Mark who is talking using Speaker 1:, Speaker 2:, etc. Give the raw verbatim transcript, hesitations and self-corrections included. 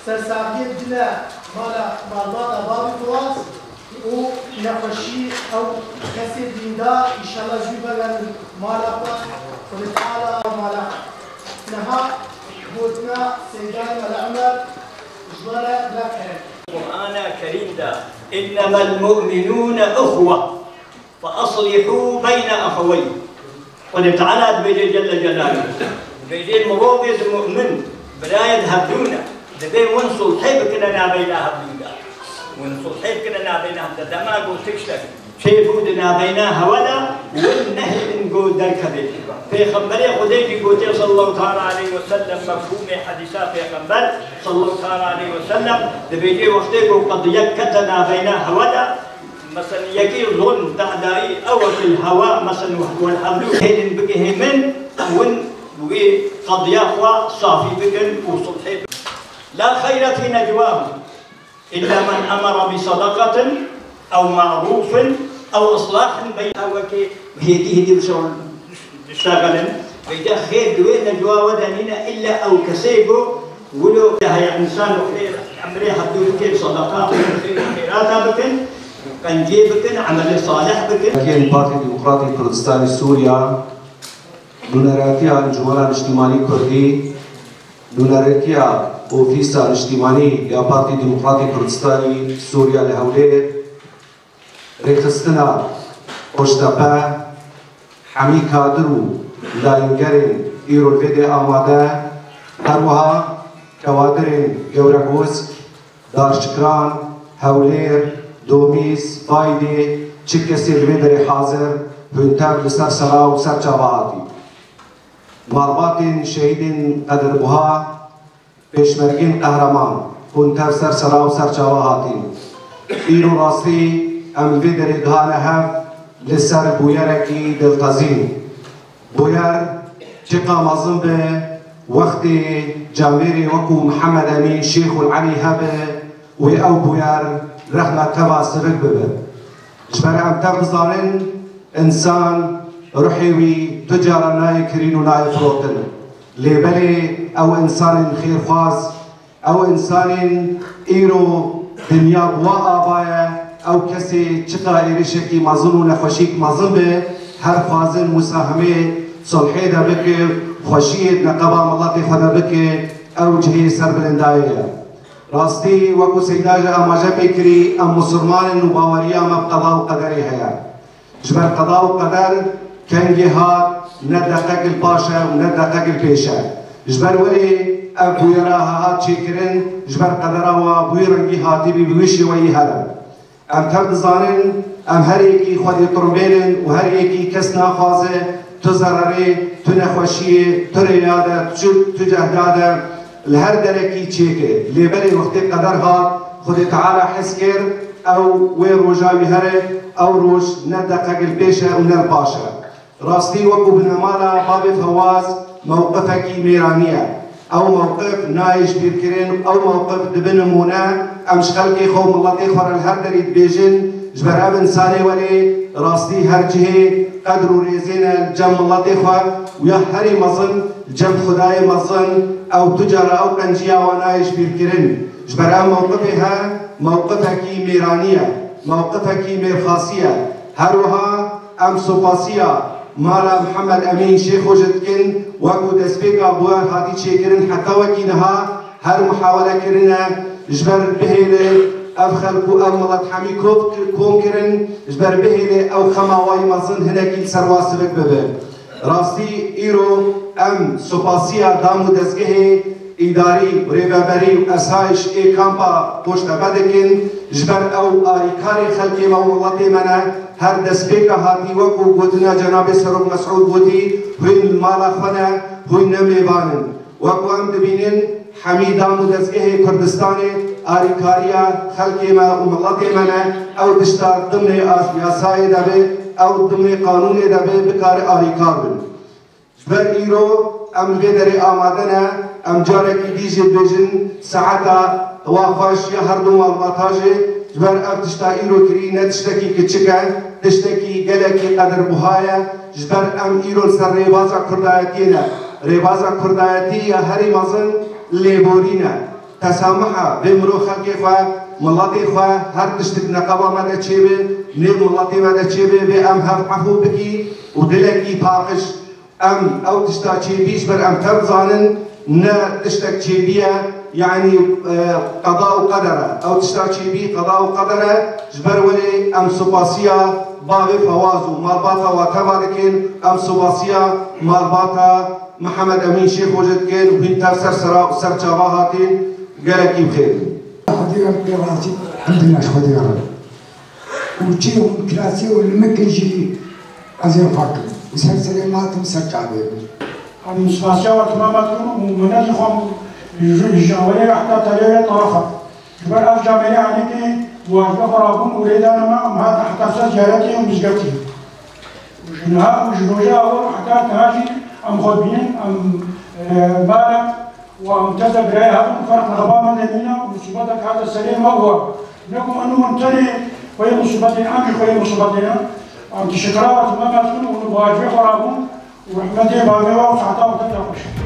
Speaker 1: سرسابية دنا مالا مالباتا بابي فواز و نخشي أو كسر ديندا إن شاء الله جيبا لن مالا ونتعالى مالا نها بوتنا سيدان العمر جوارا بلاكر
Speaker 2: القرآن كريم دا إنما المؤمنون أخوة فأصلحوا بين أخوين ونتعالى بيجي جل جلاله بيجي المروبز مؤمن بلا يذهبون دبي ونصل حيب كنا نابيناها بلودا ونصل حيب كنا نابيناها بلودا ما قلت تكشف شيء بودنا بيناها ولا والنهي نقول ذلك بيت في خبري خديجي قلت صلى الله تعالى عليه وسلم مفهوم حديثات في خبر صلى الله تعالى عليه وسلم دبيجي وقتي قد يكتنا بيناها ولا مثلا يجي ظن تعدائي أو في الهواء مثلا والحبل هين بقيه من ون وقد يخوى صافي بكن وصلحي لا خير في نجواهم إلا من أمر بصدقة أو معروف أو إصلاح بين وكي وهي دي دي بسرعة اشتغلن وإذا خير دوين نجوا ودنينا إلا أو كسيبو ولو هي إنسان خير عمري حدو بكن صدقات خيرات بكن كان جيبكن عمل صالح بكن.
Speaker 3: كان البارتي الديمقراطي الكردستاني سوريا نونراتيا الجمهورية الاجتماعية كردي نونراتيا أوفيسا الاجتماعي يا بارتي ديمقراطي كردستاني سوريا لهولير ريخستنا أشتبه حمي كادرو لاينجرين إيرو الفيدي آماده هروها كوادرين جورجوز دار شكران هولير دوميس فايدي تشكسي الفيدري حاضر هنتر بسر سلا وسر جواتي مارباتين شهيدين قدر بها پیشمرگین قهرمان هنتر سر سلا وسر جواتي إيرو راسي ام الفيدري دهانه هف لسر بويركي دلتزين بوير چقا مظن به وقت جاميري وكو محمد امين شيخ العلي هبه و او بوير رحمة تبع سبك ببه جبر ام تغزارن انسان رحيوي تجارة ناي كرين و ناي فروتن لبلي او انسان خير خاص او انسان ايرو دنيا بوا آبايا او كسي چقا ايرشكي مظن و نخوشيك مظن به هر فازن مساهمه صلحي دا بكي خوشيت نقبا ملاتي خدا بكي او جهي سر بلندائيه راستي وكو سيداجا اماجا بكري ام مسلمان وباوريا ما بقضاء وقدري هيا جبر قضاء وقدر كان جهاد ندقق الباشا وندقق البيشا جبر ولي ابو يراها هات شكرن جبر قدرها وبويرنجي هاتي بويشي وي هلا ام ترد زانن ام هريكي خدي طرمبينن وهريكي كسنا خازه تزرري تنخوشيه ترياده تجهداده لهر دركي تشيكي لبلي وقت قدرها خدي تعالى حسكر او وين روجا بهره او روج ندقق البيشة ونر باشا راستي وكو بنمالا بابي فواز موقفك ميرانية او موقف نايش بيركرين او موقف دبنمونا امش خلقي خوم الله تخفر الهر دريد بيجن جبر اب انساني ولي راستي هر جهي قدروا ريزينا جم الله تخفر ويا هري مظن جم خداي مظن او تجارة او قنجيا ونايش بيركرين جبر ام موقفها موقفك ميرانية موقفك ميرخاصية هروها ام سوباسية مالا محمد امين شيخ وجدكن وكو دسبيكا بوان هاتي تشيكرن حتى وكينها هر محاولة كرنا جبر بهيلي افخلكو ام ملت حمي كوم كرن جبر بهيلي او خماواي مظن هناكي سرواسبك ببه راستي ايرو ام سوباسيا دامو دزگه اداري وريبابري واسايش اي كامبا پشت بدكن جبر او آريكاري خلقي مولاتي منا هر دسبيكا هاتي وكو قوتنا جناب سروق مسعود قوتي هين المالا خنا هين نميبانن وكو ام دبينن حميدا مدزگه كردستاني آريكاريا خلقي ما ومولاتي منا او دشتار ضمن ياساي دبي او ضمن قانون دبي بكار آريكار بن جبر ايرو ام بدري آمادنا ام جاركي ديجي بيجن ساعتا وافاش يا هردو والماتاجي جبر اب تشتا ايرو كري نتشتكي كتشكا تشتكي قلقي قدر بهايا جبر ام ايرو سر ريبازا كردايتينا ريبازا كردايتي يا هري مازن ليبورينا تسامحا بمرو خلقي خوا ملاتي خوا هر تشتك نقابة مدى تشيبه ني ملاتي مدى تشيبه بأم هف عفو بكي ودلكي باقش أم أو تشتا تشيبيش بر أم ترزانن نا تشتك تشيبيه يعني قضاء وقدره أو تشتا تشيبي قضاء وقدره جبر ولي أم سباسيا بابي فوازو مالباتا واتبادكين أم سباسيا مالباتا محمد أمين شيخ وجدكين وبين تفسر سرا سر جواهاتين قالك بخير.
Speaker 4: خدي ربي راسي الحمد لله خدي ربي. وجي وكلاسي والمكن جي أزين فاكر وسلسلة ما تمسك عليه.
Speaker 5: المستشفى وتماماتهم ومنازخهم الجوالي حتى تلي طرفة. جبر أفجع مني عليك واجب خرابون وليدان ما ما تحت سجارتهم وزجتهم. وجنها وجنوجا حتى تهاجي أم خبين أم بالغ وأم تذهب رأيها فرق نغبا مدنينا ومصيبتك هذا السليم هو نكم أنه ممتلئ وهي مصيبتنا أمي وهي مصيبتنا أم تشكرا وتماماتهم ونواجه خرابون ورحمته بابها وسعتها وتتلقش.